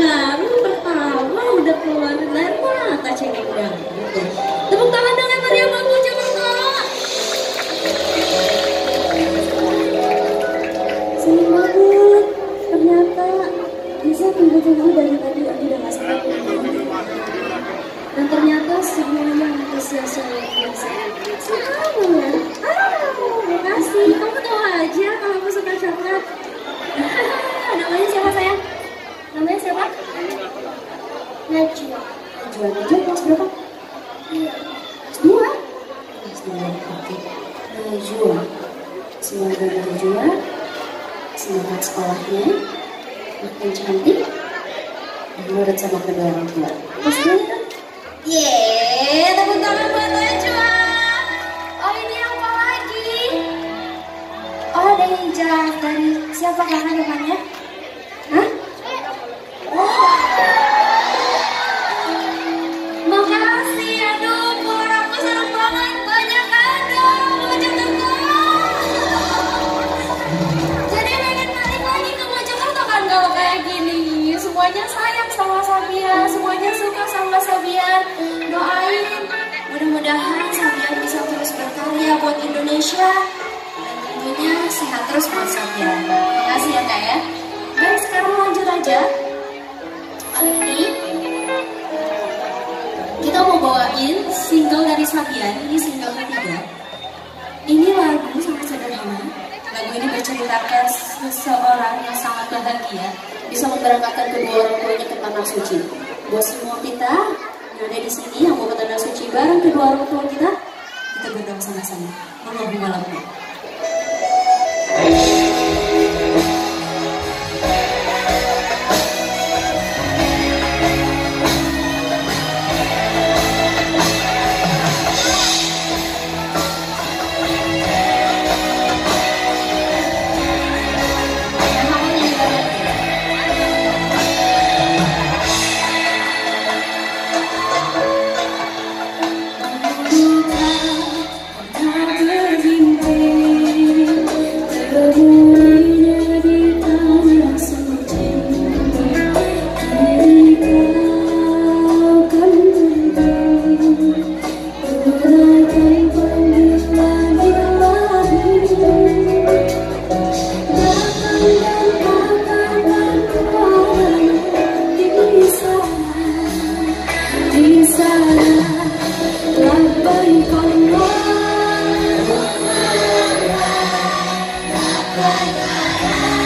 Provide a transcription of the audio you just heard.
baru pertama udah keluarin air mata cengeng banget. Tepuk tangan dengan Maria Mojokerto. Seneng banget. Ternyata bisa tunggu-tunggu dari tadi aku udah gak sempat. Dan ternyata semuanya antusias yang luar biasa. Selalu ya. Makasih. Kamu tahu aja kalau aku suka coklat. Namanya siapa sayang? Namanya siapa? Najwa. Najwa. Najwa kelas berapa? Kelas 2? Kelas 2. Oke. Najwa. Semoga Najwa semangat sekolahnya, makin cantik, dan nurut sama kedua orang tua. Kelas 2 kan? Yeay, tepuk tangan buat Najwa. Oh, ini apa lagi? Oh, ada hijab dari siapa kakak depannya? Hah? Oh. Makasih, aduh, keluar aku seneng banget. Banyak kado, Mojokerto. Jadi pengen balik lagi ke Mojokerto kan kalau kayak gini. Semuanya sayang sama Sabian, semuanya suka sama Sabian. Doain, mudah-mudahan Sabian bisa terus berkarya buat Indonesia. Tentunya sehat terus buat Sabian. Makasih ya kak ya. Baik, sekarang lanjut aja. Kali ini kita mau bawain single dari Sabian. Ini single ketiga. Ini lagu sangat sederhana. Lagu ini berceritakan seseorang yang sangat bahagia bisa memberangkatkan kedua orang tuanya ke tanah suci. Buat semua kita yang ada di sini yang mau ke tanah suci bareng kedua orang tua kita berdoa sama-sama. Allahumma lakbir. Bye.